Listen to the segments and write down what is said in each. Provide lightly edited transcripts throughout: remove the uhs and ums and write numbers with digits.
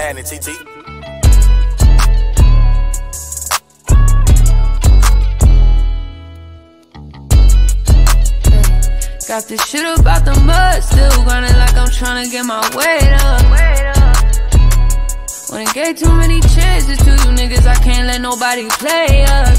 happenin, TT. Got this shit about the mud, still grindin' like I'm tryna get my weight up. Wouldn't get too many chances to you niggas, I can't let nobody play us.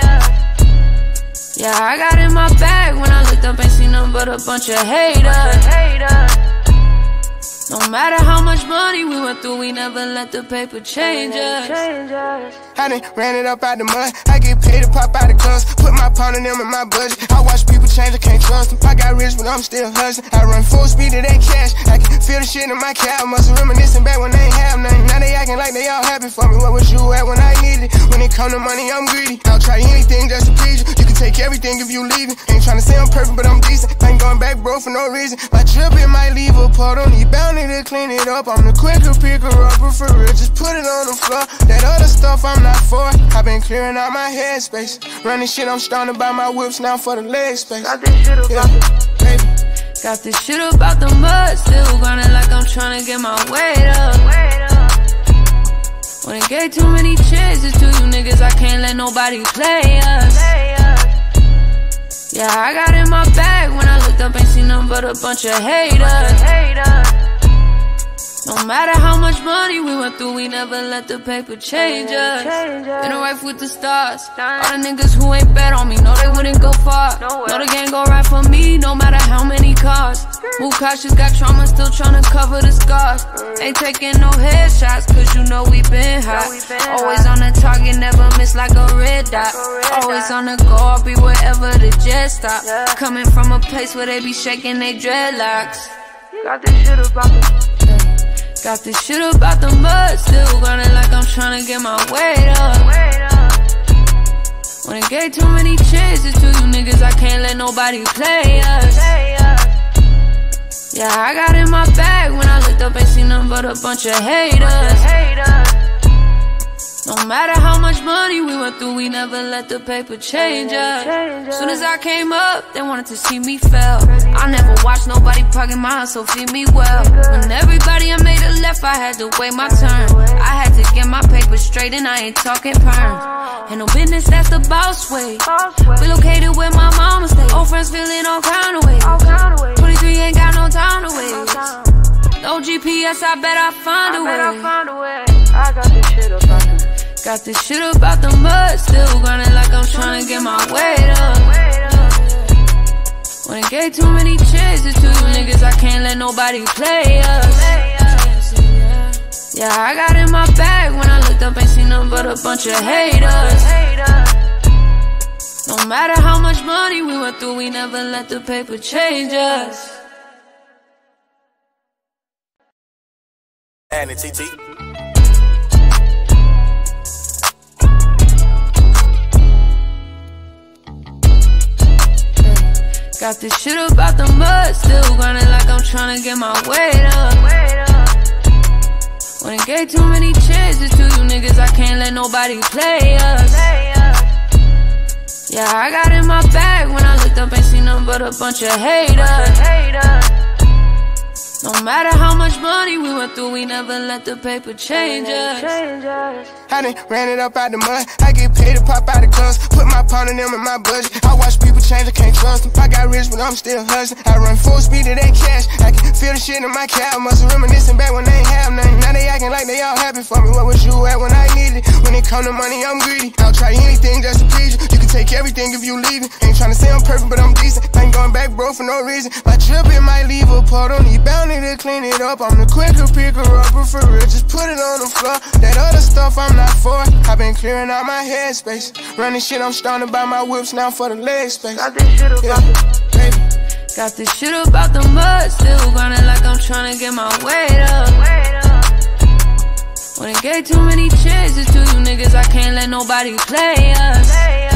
Yeah, I got in my bag when I looked up, ain't seen nothing but a bunch of haters. No matter how much money we went through, we never let the paper change us. I done ran it up out the mud. I get paid to pop out the clubs. Put my pound in them in my budget. I watch people change, I can't trust them. I got rich, but I'm still hustling. I run full speed to that cash. I can feel the shit in my cab. Must reminiscing back when they ain't have nothing. Now they acting like they all happy for me. Where was you at when I needed it? When it come to money, I'm greedy. I'll try anything just to please you. You can take everything if you leave it. Ain't tryna say I'm perfect, but I'm decent. I ain't going back, bro, for no reason. My trip, it might leave a part on you. Bound to clean it up. I'm the quicker picker upper for real. Just put it on the floor. That other stuff I'm not for. I've been clearing out my headspace. Running shit, I'm starting to buy my whips now for the leg space. Got this shit about Got this shit about the mud, still grindin' like I'm tryna get my weight up. Wouldn't get too many chances to you niggas, I can't let nobody play us. Yeah, I got in my bag when I looked up, ain't seen nothing but a bunch of haters. No matter how much money we went through, we never let the paper change us. In the life with the stars. All the niggas who ain't bet on me, know they wouldn't go far. Know the gang go right for me, no matter how many cars. Move cautious, got trauma, still tryna cover the scars. Ain't taking no headshots, cause you know we been hot. Always on the target, never miss like a red dot. Always on the go, I'll be wherever the jet stop. Coming from a place where they be shaking they dreadlocks. Got this shit about Got this shit about the mud, still grindin' like I'm tryna get my weight up. Wouldn't get too many chances to you niggas, I can't let nobody play us. Yeah, I got in my bag when I looked up, ain't seen nothing but a bunch of haters. No matter how much money we went through, we never let the paper change us. Soon as I came up, they wanted to see me fail. I never watched nobody pocket my hustle, feed me well. When everybody I made a left, I had to wait my turn. I had to get my paper straight and I ain't talking perms. Ain't no business, that's the boss way. Relocated where my mama stay. Old friends feeling all kind of ways. 23 ain't got no time to waste. No GPS, I bet I find a way. I got this shit about Got this shit about the mud, still grindin' like I'm tryna get my weight up. Wouldn't get too many chances to you niggas, I can't let nobody play us. Yeah, I got in my bag when I looked up, ain't seen nothing but a bunch of haters. No matter how much money we went through, we never let the paper change us. Happenin, TT. Got this shit about the mud, still grindin' like I'm tryna get my weight up. Wouldn't get too many chances to you niggas, I can't let nobody play us. Yeah, I got in my bag when I looked up, ain't seen nothing but a bunch of haters. No matter how much money we went through, we never let the paper change us. I done ran it up out the mud. I get paid to pop out the clubs. Put my pound in them in my budget. I watch people change, I can't trust them. I got rich, but I'm still hustling. I run full speed to that cash. I can feel the shit in my cab. Must reminiscing back when they ain't have nothing. Now they acting like they all happy for me. Where was you at when I needed it? When it come to money, I'm greedy. I'll try anything just to please you. You can take everything if you leave it. Ain't tryna say I'm perfect, but I'm decent. I ain't going back, bro, for no reason. My trip, it might leave a part on you. Bound to clean it up. I'm the quicker picker upper for real. Just put it on the floor. That other stuff I'm not for. I've been clearing out my headspace. Running shit, I'm starting to buy my whips now for the leg space. Got this shit Got this shit about the mud, still grindin' like I'm tryna get my weight up. Wouldn't get too many chances to you niggas, I can't let nobody play us.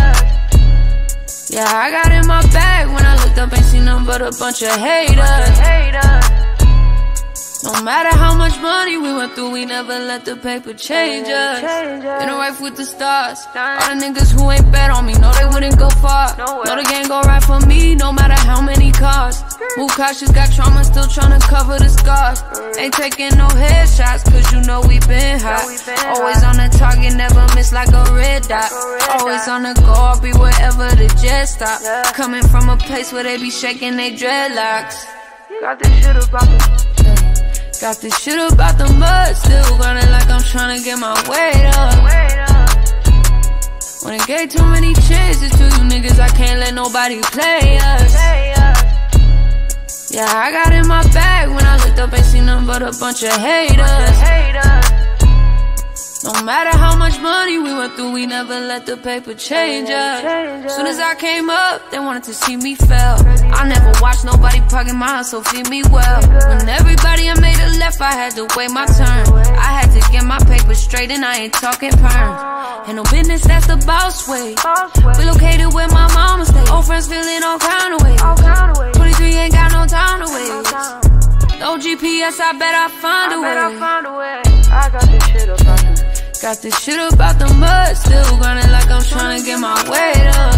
Yeah, I got in my bag when I looked up, ain't seen nothing but a bunch of haters. No matter how much money we went through, we never let the paper change us. In a race with the stars. All the niggas who ain't bet on me, know they wouldn't go far. Know the gang go right for me, no matter how many cars. Move cautious, got trauma, still tryna cover the scars. Ain't taking no headshots, cause you know we been hot. Always on the target, never miss like a red dot. Always on the go, I'll be wherever the jet stop. Coming from a place where they be shaking they dreadlocks. Got this shit about the Got this shit about the mud, still running like I'm tryna get my weight up. When it gave too many chances to you niggas, I can't let nobody play us. Yeah, I got in my bag when I looked up, ain't seen nothing but a bunch of haters. No matter how much money we went through, we never let the paper change us. Soon as I came up, they wanted to see me fail. I never watched nobody pocket mine, so feed me well. When everybody I made a left, I had to wait my turn. I had to get my paper straight and I ain't talking perms. Ain't no business, that's the boss way. Relocated where my mama stay. Old friends feeling all kind of ways. 23 ain't got no time to waste. No GPS, I bet I find a way. I got this shit about the Got this shit about the mud, still running like I'm tryna get my weight up.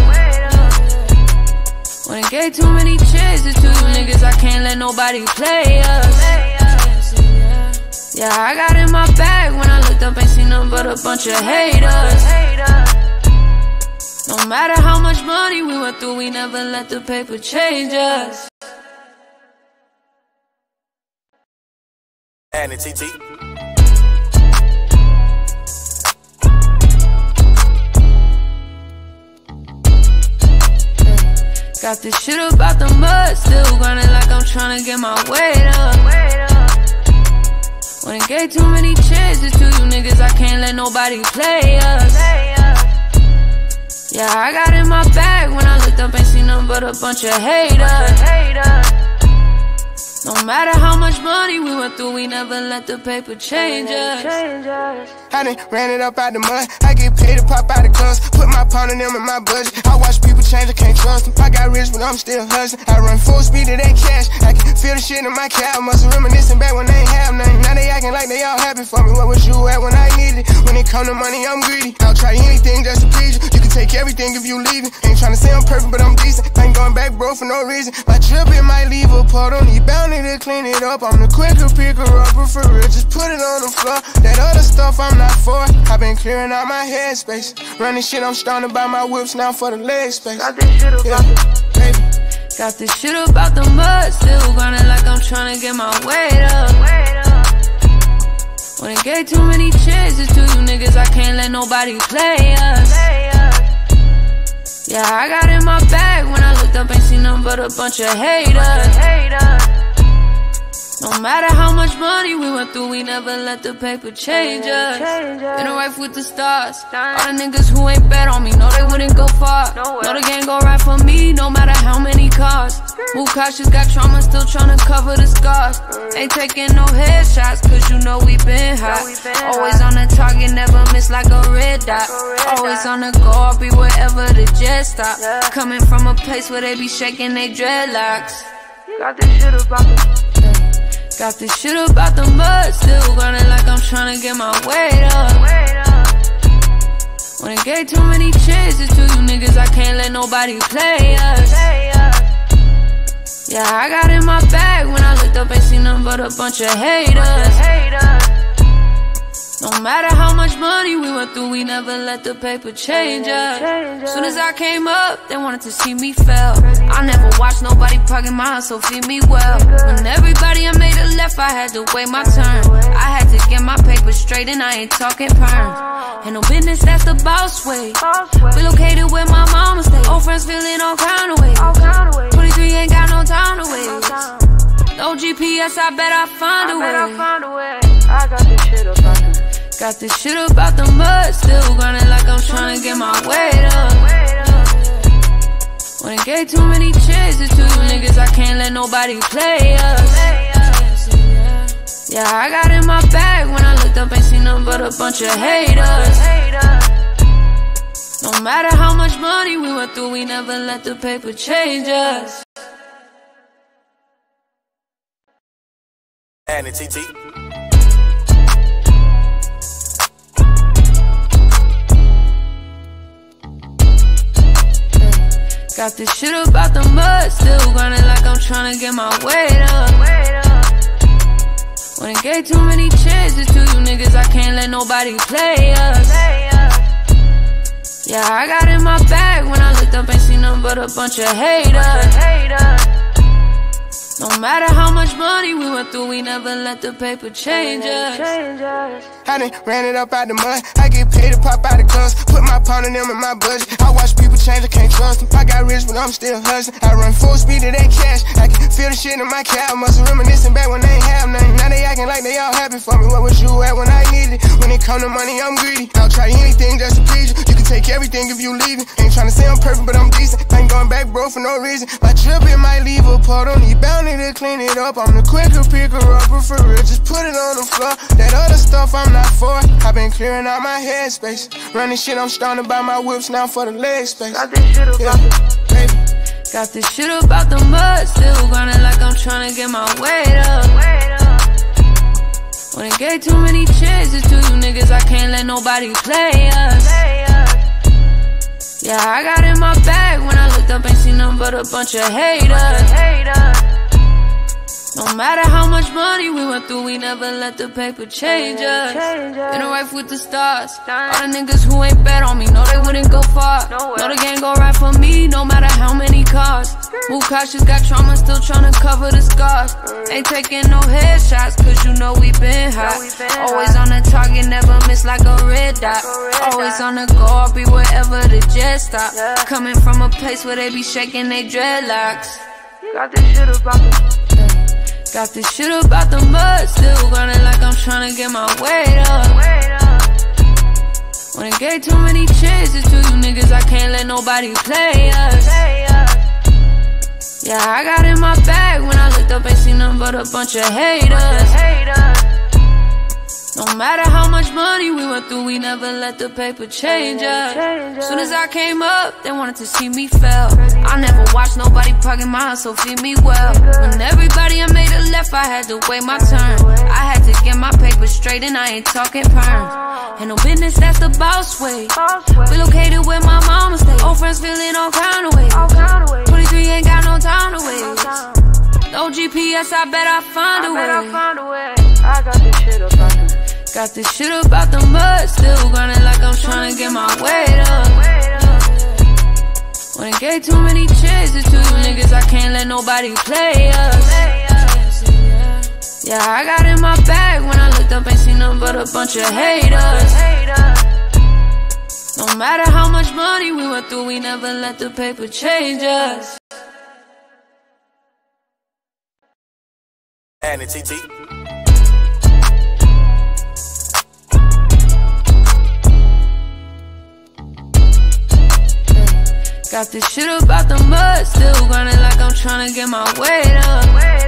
When it gave too many chances to you niggas, I can't let nobody play us. Yeah, I got in my bag when I looked up, ain't seen nothing but a bunch of haters. No matter how much money we went through, we never let the paper change us. And it's TT. Got this shit about the mud, still running like I'm tryna get my weight up. When it gave too many chances to you niggas, I can't let nobody play us. Yeah, I got in my bag when I looked up, ain't seen nothing but a bunch of haters. No matter how much money we went through, we never let the paper change us. I done ran it up out the mud. I get paid to pop out the guns. Put my pound in them in my budget. I watch people change, I can't trust them. I got rich, but I'm still hustling. I run full speed to that cash. I can feel the shit in my cab. Must reminiscing back when they ain't have nothing. Now they acting like they all happy for me. Where was you at when I needed it? When it come to money, I'm greedy. I'll try anything just to please you. You can take everything if you leave it. Ain't tryna say I'm perfect, but I'm decent. I ain't going back, bro, for no reason. My trip, it might leave a part on the bounty to clean it up. I'm the quicker picker upper for real. Just put it on the floor. That other stuff I'm not for. I've been clearing out my headspace. Running shit, I'm starting to buy my whips now for the leg space. Got this shit about the Got this shit about the mud, still running like I'm tryna get my weight up. When it gave too many chances to you niggas, I can't let nobody play us. Yeah, I got in my bag when I looked up, ain't seen nothing but a bunch of haters. No matter how much money we went through, we never let the paper change us. In a race with the stars. All the niggas who ain't bet on me, know they wouldn't go far. Know the gang go right for me, no matter how many cars. Move cautious, got trauma, still tryna cover the scars. Ain't taking no headshots, cause you know we been hot. Always on the target, never miss like a red dot. Always on the go, I'll be wherever the jet stop. Coming from a place where they be shaking they dreadlocks. Got this shit about the Got this shit about the mud, still running like I'm tryna get my weight up. When it gave too many chances to you niggas, I can't let nobody play us. Yeah, I got in my bag when I looked up, ain't seen nothing but a bunch of haters. No matter how much money we went through, we never let the paper change us. Soon as I came up, they wanted to see me fail. I never watched nobody pocket mine, so feed me well. When everybody I made a left, I had to wait my turn. I had to get my paper straight and I ain't talking perms. Ain't no business, that's the boss way. Relocated where my mama stay. Old friends feeling all kind of ways. 23 ain't got no time to waste. No GPS, I bet I find a way. I got this shit about the Got this shit about the mud, still running like I'm tryna get my weight up. When it gave too many chances to you niggas, I can't let nobody play us. Yeah, I got in my bag when I looked up, ain't seen nothing but a bunch of haters. No matter how much money we went through, we never let the paper change us. Happenin, TT. Got this shit about the mud, still grinding like I'm tryna get my weight up. When it gave too many chances to you niggas, I can't let nobody play us. Yeah, I got in my bag when I looked up, ain't seen nothing but a bunch of haters. No matter how much money we went through, we never let the paper change us. I done ran it up out the mud. I get paid to pop out the guns. Put my pound in them in my budget. I watch people change, I can't trust them. I got rich, but I'm still hustling. I run full speed to that cash. I can feel the shit in my cab. Muscle reminiscing back when they ain't have nothing. Now they acting like they all happy for me. What was you at when I needed it? When it come to money, I'm greedy. I'll try anything just to please you. You can take everything if you leave it. Ain't tryna say I'm perfect, but I'm decent. I ain't going back, bro, for no reason. My trip, it might leave a part on you. Bound to clean it up. I'm the quicker picker upper for real. Just put it on the floor. That other stuff I'm not for. I've been clearing out my headspace. Running shit, I'm starting to buy my whips now for the leg space. Got this shit about Got this shit about the mud, still grinding like I'm tryna get my weight up. When it gave too many chances to you niggas, I can't let nobody play us. Yeah, I got in my bag when I looked up, ain't seen nothing but a bunch of haters. No matter how much money we went through, we never let the paper change us. In a life with the stars. All the niggas who ain't bet on me know they wouldn't go far. Know the game go right for me, no matter how many cars. Move cautious, got trauma, still tryna cover the scars. Ain't taking no headshots, cause you know we been hot. Always on the target, never miss like a red dot. Always on the go, I'll be wherever the jet stop. Coming from a place where they be shaking they dreadlocks. Got this shit about Got this shit about the mud, still grinding like I'm tryna get my weight up. When it gave too many chances to you niggas, I can't let nobody play us. Yeah, I got in my bag when I looked up, ain't seen nothing but a bunch of haters. No matter how much money we went through, we never let the paper change us. Soon as I came up, they wanted to see me fail. I never watched nobody pocket mine, so feed me well. When everybody I made a left, I had to wait my turn. I had to get my paper straight and I ain't talking perms. Ain't no business, that's the boss way. Relocated where my mama stay. Old friends feeling all kind of ways. 23 ain't got no time to waste. No GPS, I bet I find a way. I got this shit about Got this shit about the mud, still grinding like I'm tryna get my weight up. When it gave too many chances to you niggas, I can't let nobody play us. Yeah, I got in my bag when I looked up, ain't seen nothing but a bunch of haters. No matter how much money we went through, we never let the paper change us. Happenin, TT. Got this shit about the mud, still grinding like I'm tryna get my weight up.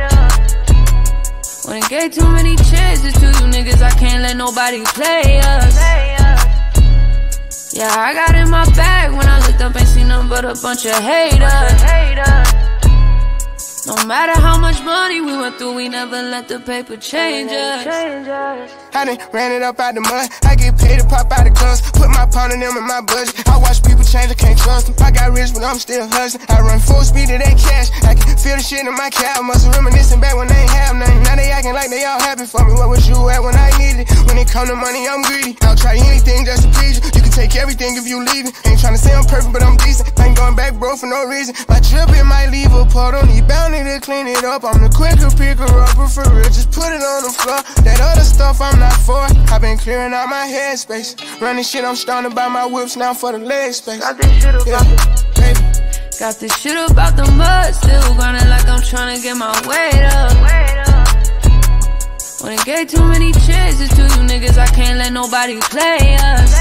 When it gave too many chances to you niggas, I can't let nobody play us. Yeah, I got in my bag when I looked up, ain't seen nothing but a bunch of haters. No matter how much money we went through, we never let the paper change us. I done ran it up out the mud. I get paid to pop out the guns. Put my pound in them in my budget. I watch people change, I can't trust them. I got rich, but I'm still hustling. I run full speed to that cash. I can feel the shit in my cab. Muscle reminiscing back when they ain't have nothing. Now they acting like they all happy for me. What was you at when I needed it? When it come to money, I'm greedy. I'll try anything just to please you. You can take everything if you leave it. Ain't tryna say I'm perfect, but I'm decent. I ain't going back, bro, for no reason. My trip, it might leave a part on you. Bound to clean it up. I'm the quicker picker upper for real. Just put it on the floor. That other stuff I'm not for. I've been clearing out my headspace. Running shit, I'm starting to buy my whips now for the leg space. Got this shit about Got this shit about the mud, still grinding like I'm tryna get my weight up. When it gave too many chances to you niggas, I can't let nobody play us.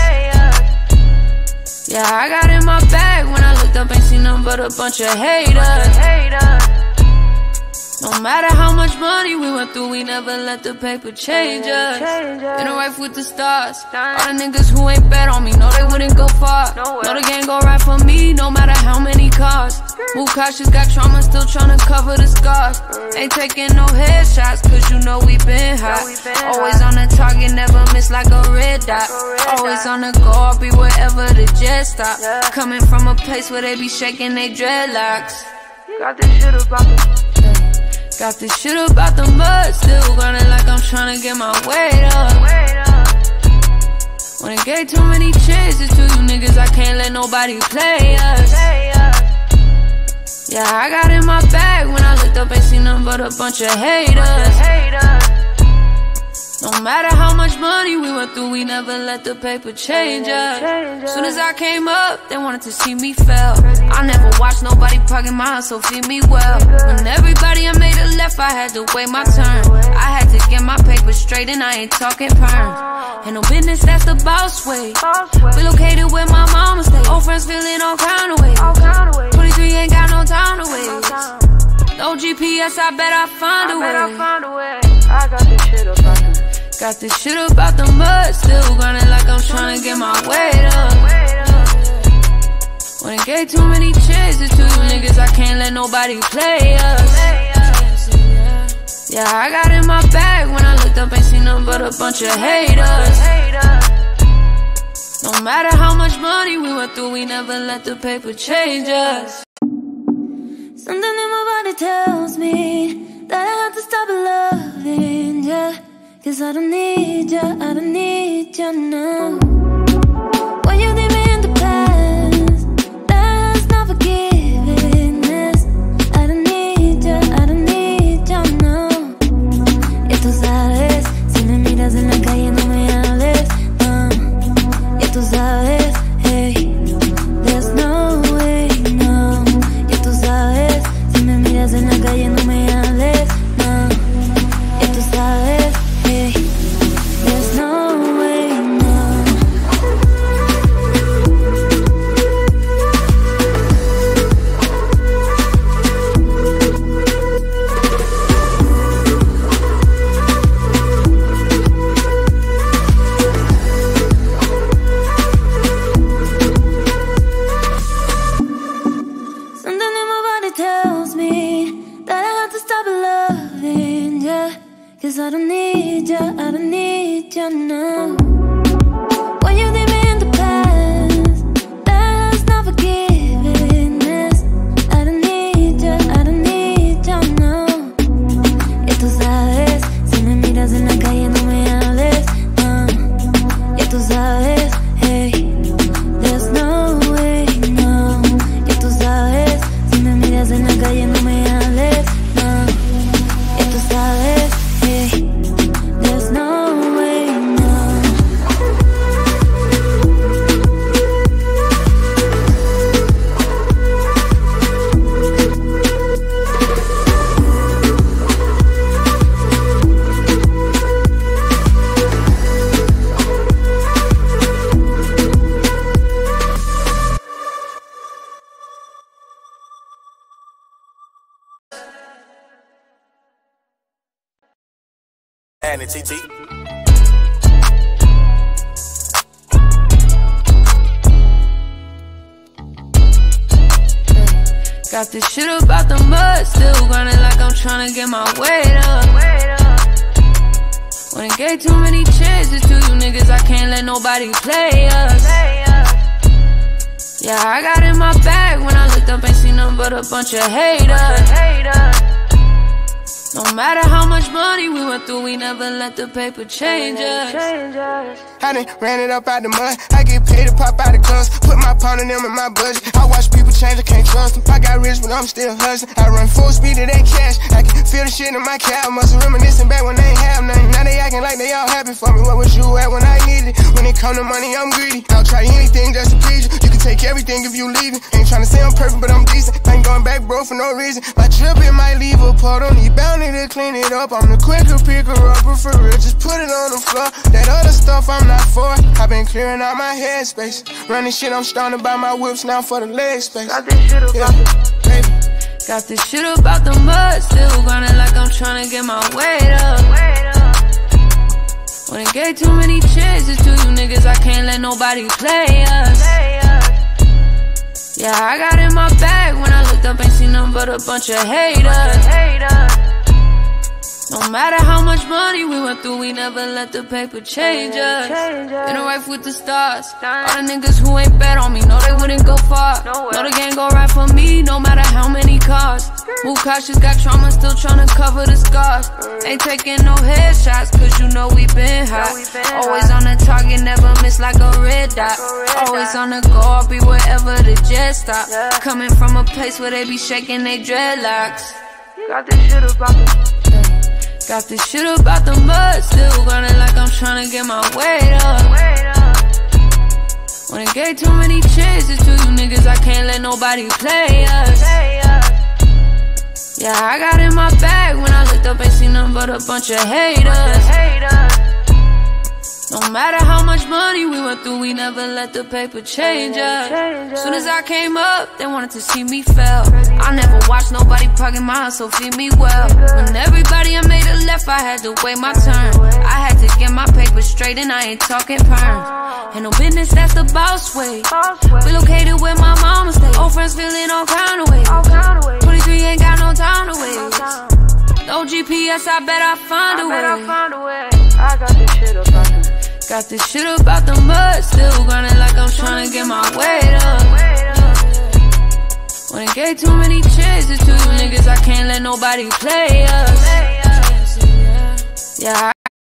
Yeah, I got in my bag when I looked up, ain't seen nothing but a bunch of haters. No matter how much money we went through, we never let the paper change us. In a life with the stars. All the niggas who ain't bet on me know they wouldn't go far. Know the game go right for me, no matter how many cars. Move cautious, got trauma, still tryna cover the scars. Ain't taking no headshots, cause you know we been hot. Always on the target, never miss like a red dot. Always on the go, I'll be wherever the jet stop. Coming from a place where they be shaking they dreadlocks. Got this shit about the mud, still grinding like I'm tryna get my weight up. When it gave too many chances to you niggas, I can't let nobody play us. Yeah, I got in my bag when I looked up, ain't seen nothing but a bunch of haters. No matter how much money we went through, we never let the paper change us. Soon as I came up, they wanted to see me fail. I never watched nobody pocket my hustle, feed me well. When everybody I made a left, I had to wait my turn. I had to get my paper straight and I ain't talking perms. Ain't no business, that's the boss way. Relocated where my mama stay. Old friends feeling all kind of ways. 23 ain't got no time to waste. No GPS, I bet I find a way. I got this shit about them. Got this shit about the mud, still grinding like I'm tryna get my weight up. When it gave too many chances to you niggas, I can't let nobody play us. Yeah, I got in my bag when I looked up, ain't seen nothing but a bunch of haters. No matter how much money we went through, we never let the paper change us. Something in my body tells me that I have to stop loving ya. Cause I don't need ya, I don't need ya now. When you leave me in the past, that's not forgiveness. I don't need ya, I don't need ya now. Ya tú sabes, si me miras en la calle no me hables, no. Ya tú sabes, hey, there's no way, no. Ya tú sabes, si me miras en la calle no me hables, no. Ya tú sabes. There's no way, no. Something in my body tells me that I have to stop loving ya. Cause I don't need ya, I don't need ya now. When you leave me in the past, that's not forgiveness. I don't need ya, I don't need ya now. Ya tú sabes, si me miras en la calle no me hables, no. Ya tú sabes, hey, there's no way, no. Ya tú sabes, si me miras en la calle no me hables, no. Ya tú sabes. There's no way, no. And it's T.T. Got this shit about the mud, still grinding like I'm tryna get my weight up. When it gave too many chances to you niggas, I can't let nobody play us. Yeah, I got in my bag when I looked up, ain't seen nothing but a bunch of haters. No matter how much money we went through, we never let the paper change us. I done ran it up out the mud. I get paid to pop out the guns. Put my pound in them in my budget. I watch people change, I can't trust them. I got rich, but I'm still hustling. I run full speed to that cash. I can feel the shit in my cab. Must reminiscing back when they ain't have nothing. Now they acting like they all happy for me. What was you at when I needed it? When it come to money, I'm greedy. I'll try anything just to please you. You can take everything if you leave it. Ain't tryna say I'm perfect, but I'm decent. I ain't going back, bro, for no reason. My trip, it might leave a part on the bounty to clean it up. I'm the quicker picker upper for real. Just put it on the floor. That other stuff I'm not for. I've been clearing out my headspace. Running shit, I'm starting to buy my whips now for the leg space. Got this shit about baby. Got this shit about the mud, still grindin' like I'm tryna get my weight up. When it gave too many chances to you niggas, I can't let nobody play us. Yeah, I got in my bag when I looked up, ain't seen nothing but a bunch of haters. No matter how much money we went through, we never let the paper change us. In a life with the stars, all the niggas who ain't bet on me know they wouldn't go far. Know the game go right for me, no matter how many cars. Move cautious, got trauma, still tryna cover the scars. Ain't taking no headshots, cause you know we been hot. Always on the target, never miss like a red dot. Always on the go, I'll be wherever the jet stop. Coming from a place where they be shaking they dreadlocks. Got this shit about the mud, still grindin' like I'm tryna get my weight up. When it gave too many chances to you niggas, I can't let nobody play us. Yeah, I got in my bag when I looked up, ain't seen nothing but a bunch of haters. No matter how much money we went through, we never let the paper change us. Soon as I came up, they wanted to see me fail. I never watched nobody pocket my hustle, feed me well. When everybody I made a left, I had to wait my turn. I had to get my paper straight and I ain't talking perms. Ain't no business, that's the boss way. Relocated where my mama stay. Old friends feeling all kind of ways. 23 ain't got no time to waste. No GPS, I bet I find a way. I got this shit about them. Got this shit about the mud, still grindin' like I'm tryna get my weight up. When it gave too many chances to you niggas, I can't let nobody play us. Yeah.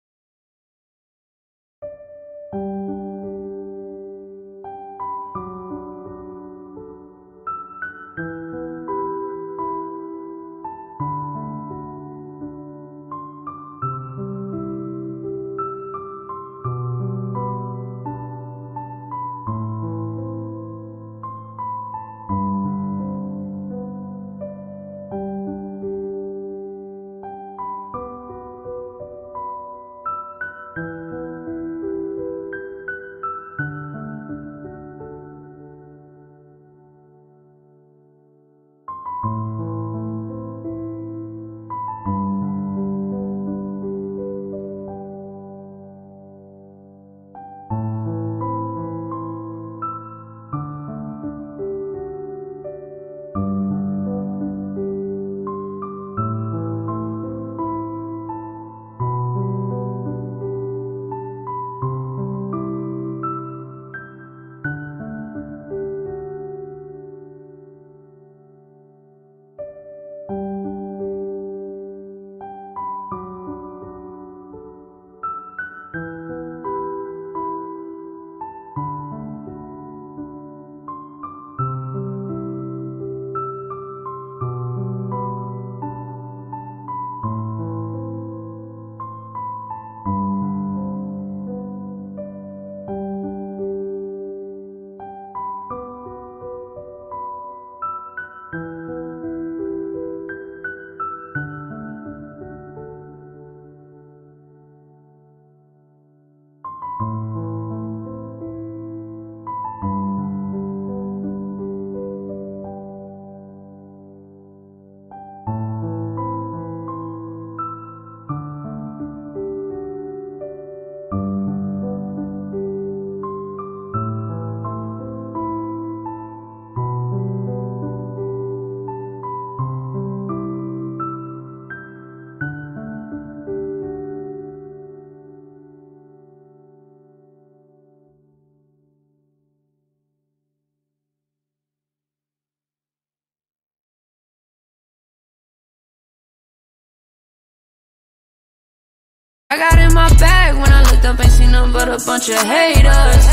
I got in my bag when I looked up, ain't seen nothing but a bunch of haters.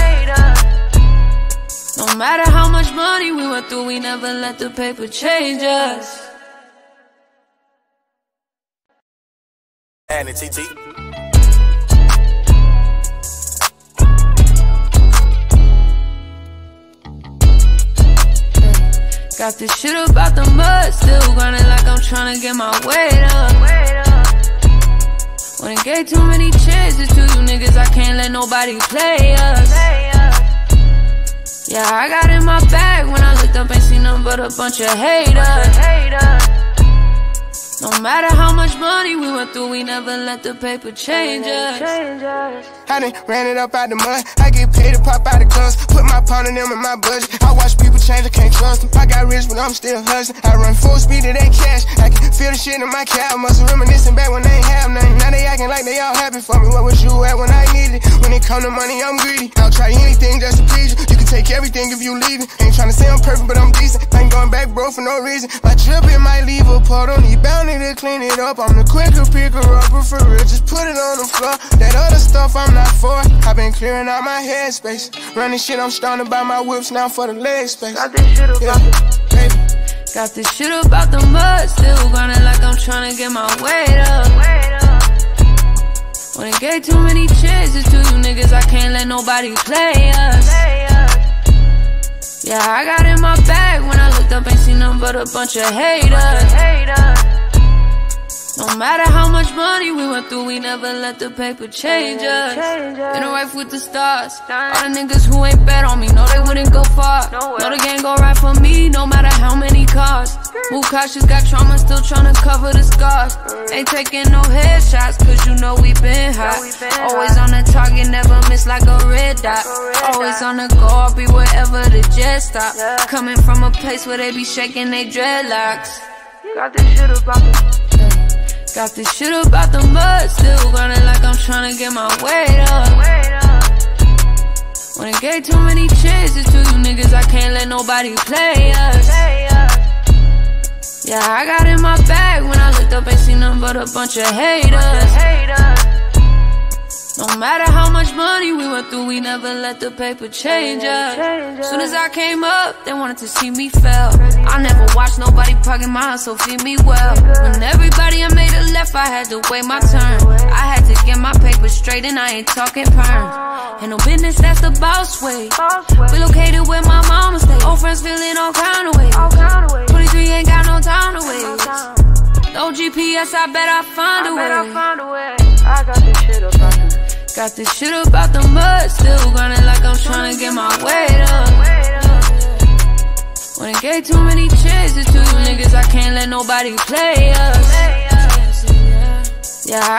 No matter how much money we went through, we never let the paper change us. And it's TT. Got this shit about the mud, still grindin' like I'm tryna get my weight up. When it gave too many chances to you niggas, I can't let nobody play us. Yeah, I got in my bag when I looked up, ain't seen nothing but a bunch of haters. No matter how much money we went through, we never let the paper change us. I done ran it up out the mud. I get paid to pop out the guns. Put my pound in them in my budget. I watch people change, I can't trust them. I got rich, but I'm still hustling. I run full speed to that cash. I can feel the shit in my cab. Muscle reminiscing back when they ain't have nothing. Now they acting like they all happy for me. Where was you at when I needed it? When it come to money, I'm greedy. I'll try anything just to please you. You can take everything if you leave it. Ain't tryna say I'm perfect, but I'm decent. I ain't going back, bro, for no reason. My trip, it might leave a part on you. Bound to clean it up. I'm the quicker picker upper for real. Just put it on the floor. That other stuff I'm not for. I've been clearing out my headspace. Running shit, I'm starting to buy my whips now for the leg space. Got this shit about Got this shit about the mud. Still grinding like I'm trying to get my weight up. When it gave too many chances to you niggas, I can't let nobody play us. Yeah, I got in my bag when I looked up, ain't seen nothing but a bunch of haters. No matter how much money we went through, we never let the paper change us. In a race with the stars. All the niggas who ain't bet on me, know they wouldn't go far. Know the game go right for me, no matter how many cars. Move cautious, got trauma, still tryna cover the scars. Ain't taking no headshots, cause you know we been hot. Always on the target, never miss like a red dot. Always on the go, I'll be wherever the jet stop. Coming from a place where they be shaking they dreadlocks. Got this shit about Got this shit about the mud. Still grinding like I'm trying to get my weight up. When it gave too many chances to you niggas, I can't let nobody play us. Yeah, I got in my bag when I looked up, ain't seen nothing but a bunch of haters. No matter how much money we went through, we never let the paper change us. Soon as I came up, they wanted to see me fail. I never watched nobody pocket mine, so feed me well. When everybody I made a left, I had to wait my turn. I had to get my paper straight and I ain't talking perms. Ain't no business, that's the boss way. Relocated where my mama stay. Old friends feeling all kind of ways. 23 ain't got no time to waste. No GPS, I bet I find a way. I got this shit about it. Got this shit about the mud. Still grinding like I'm trying to get my weight up. When it gave too many chances to you niggas, I can't let nobody play us. Yeah.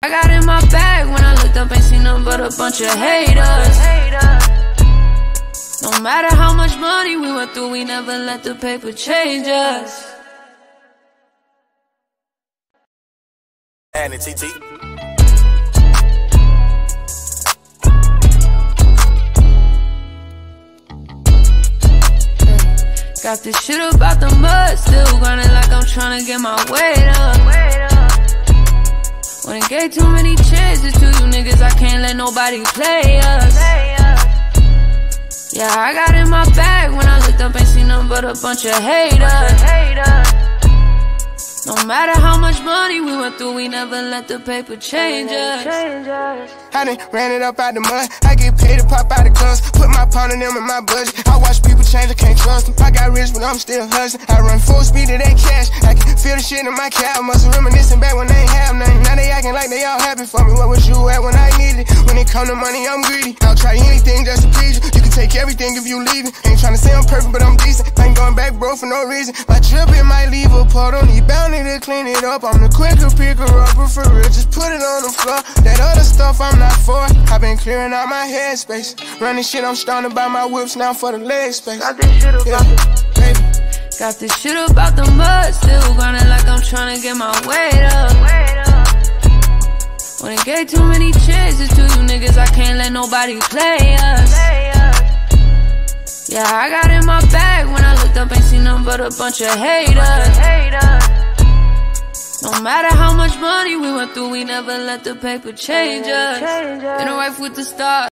I got in my bag when I looked up, ain't seen nothing but a bunch of haters. No matter how much money we went through, we never let the paper change us. Happenin, TT. Got this shit about the mud, still grinding like I'm tryna get my weight up. When it gave too many chances to you niggas, I can't let nobody play us. Yeah, I got in my bag when I looked up, ain't seen nothing but a bunch of haters. No matter how much money we went through, we never let the paper change us. I done ran it up out the mud. I get paid to pop out the guns. Put my pound in them in my budget. I watch people change, I can't trust them. I got rich, but I'm still hustling. I run full speed to that cash. I can feel the shit in my cab. Must reminiscing back when they ain't have nothing. Now they acting like they all happy for me. What was you at when I needed it? When it come to money, I'm greedy. I'll try anything just to please you. You can take everything if you leave it. Ain't tryna say I'm perfect, but I'm decent. I ain't going back, bro, for no reason. My trip, it might leave a part on you. Bound to clean it up. I'm the quicker picker upper for real. Just put it on the floor. That other stuff I'm not for. I've been clearing out my headspace. Running shit, I'm starting to buy my whips now for the leg space. Got this shit about Got this shit about the mud, still grinding like I'm tryna get my weight up. When it gave too many chances to you niggas, I can't let nobody play us. Yeah, I got in my bag when I looked up, ain't seen nothing but a bunch of haters. No matter how much money we went through, we never let the paper change us. In a life with the stars.